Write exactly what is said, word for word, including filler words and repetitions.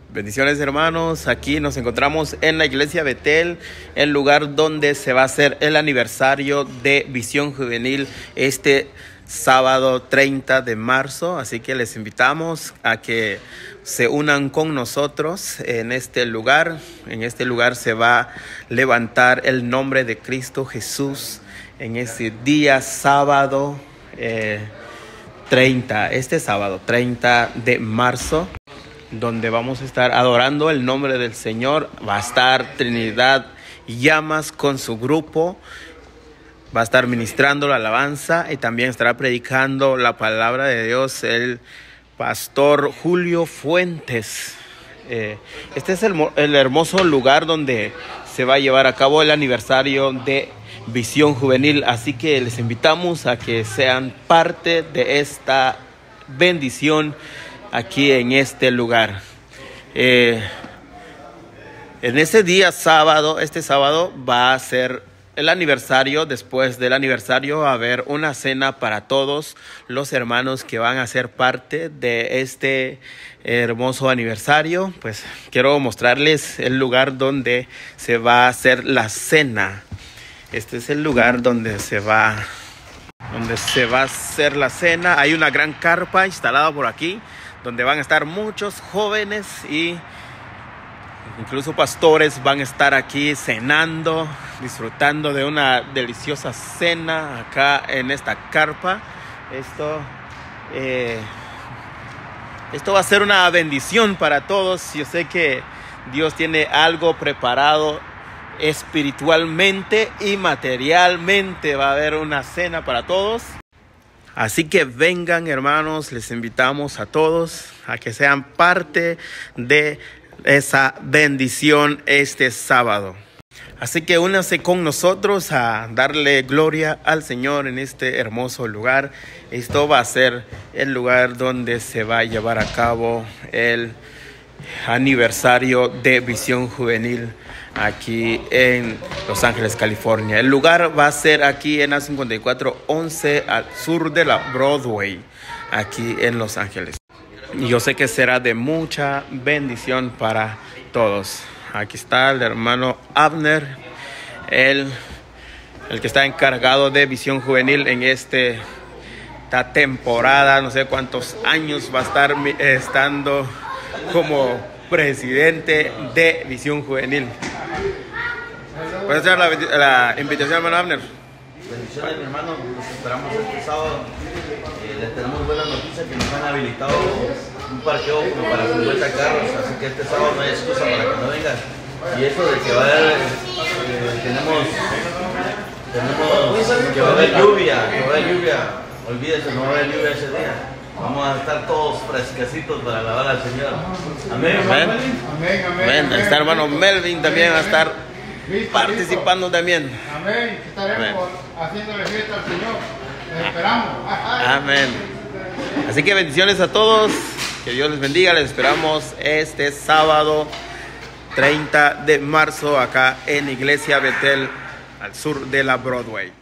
Bendiciones, hermanos. Aquí nos encontramos en la iglesia Betel, el lugar donde se va a hacer el aniversario de Visión Juvenil este sábado treinta de marzo. Así que les invitamos a que se unan con nosotros en este lugar. En este lugar se va a levantar el nombre de Cristo Jesús en ese día sábado eh, treinta, este sábado treinta de marzo. Donde vamos a estar adorando el nombre del Señor. Va a estar Trinidad Llamas con su grupo. Va a estar ministrando la alabanza y también estará predicando la palabra de Dios el pastor Julio Fuentes. Eh, este es el, el hermoso lugar donde se va a llevar a cabo el aniversario de Visión Juvenil. Así que les invitamos a que sean parte de esta bendición aquí en este lugar. Eh, en ese día sábado, este sábado va a ser el aniversario. Después del aniversario va a haber una cena para todos los hermanos que van a ser parte de este hermoso aniversario. Pues quiero mostrarles el lugar donde se va a hacer la cena. Este es el lugar donde se va, donde se va a hacer la cena. Hay una gran carpa instalada por aquí, donde van a estar muchos jóvenes y incluso pastores van a estar aquí cenando, disfrutando de una deliciosa cena acá en esta carpa. Esto, eh, esto va a ser una bendición para todos. Yo sé que Dios tiene algo preparado espiritualmente y materialmente. Va a haber una cena para todos. Así que vengan, hermanos, les invitamos a todos a que sean parte de esa bendición este sábado. Así que únanse con nosotros a darle gloria al Señor en este hermoso lugar. Esto va a ser el lugar donde se va a llevar a cabo el aniversario de Visión Juvenil aquí en Los Ángeles, California. El lugar va a ser aquí en la cincuenta y cuatro once al sur de la Broadway, aquí en Los Ángeles. Y yo sé que será de mucha bendición para todos. Aquí está el hermano Abner, el, el que está encargado de Visión Juvenil en este, esta temporada. No sé cuántos años va a estar estando como presidente de Visión Juvenil. ¿Puedes hacer la, la invitación, hermano Abner? Bendiciones, mi hermano. Nos esperamos este sábado. Eh, les tenemos buenas noticias que nos han habilitado un parqueo como para cincuenta carros. Así que este sábado no hay excusa para que no vengan. Y eso de que va a haber, eh, tenemos, tenemos que va a haber lluvia, que va a haber lluvia. Olvídense, no va a haber lluvia ese día. Vamos a estar todos fresquecitos para alabar al Señor. Amén. Amén. Amén. Amén. Está hermano Melvin también va a estar participando también. Amén. Estaremos haciéndole fiesta al Señor. Les esperamos. Amén. Así que bendiciones a todos. Que Dios les bendiga. Les esperamos este sábado treinta de marzo acá en Iglesia Betel, al sur de la Broadway.